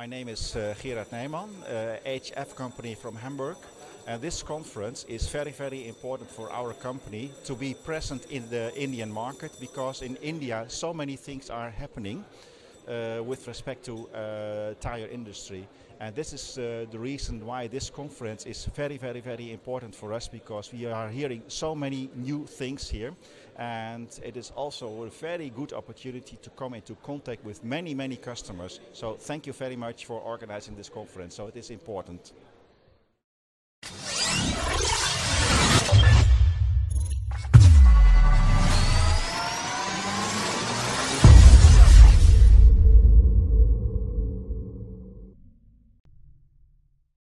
My name is Gerard Nijman, HF company from Hamburg. And this conference is very, very important for our company to be present in the Indian market, because in India so many things are happening with respect to tire industry. And this is the reason why this conference is very, very, very important for us, because we are hearing so many new things here. And it is also a very good opportunity to come into contact with many, many customers. So thank you very much for organizing this conference. So it is important.